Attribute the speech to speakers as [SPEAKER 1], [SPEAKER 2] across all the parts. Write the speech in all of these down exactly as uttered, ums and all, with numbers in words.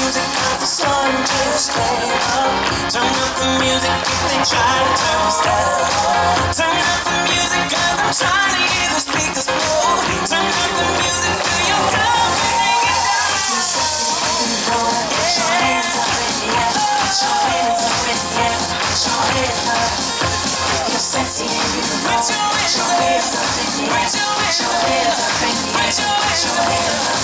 [SPEAKER 1] music 'cause the sun just came up. Turn up the music if they try to turn us down. Turn up the music 'cause I'm trying to hear the speakers blow. Turn up the music till you're done. Bring it down. Put your hands up in the air. Put your hands up in the air. Put your hands up. If you're sexy and you know, put your hands up in the air. Put your hands up in the air. Put your hands up.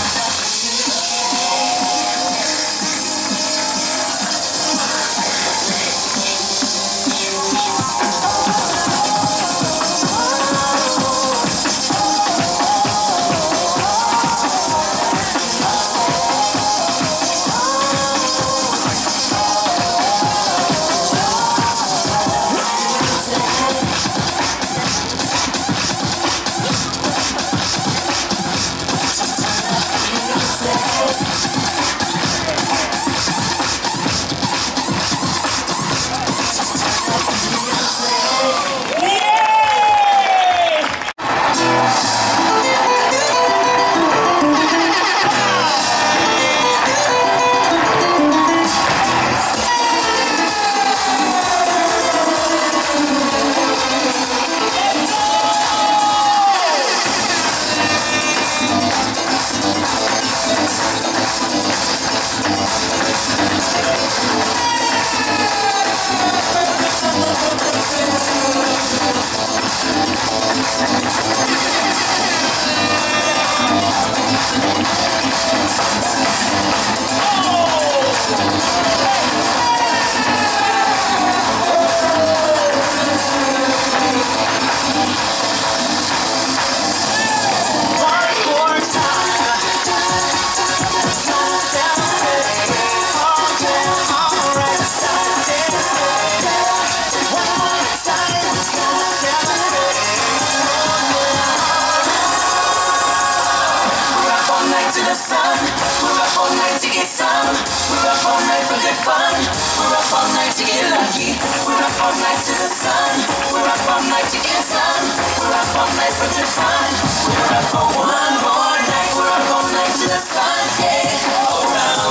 [SPEAKER 1] We're up all night to get some. We're up all night for good fun. We're up all night to get lucky. We're up all night to the sun. We're up all night to get some. We're up all night for good fun. We're up for one more night. We're up all night to the sun. Yeah, all around.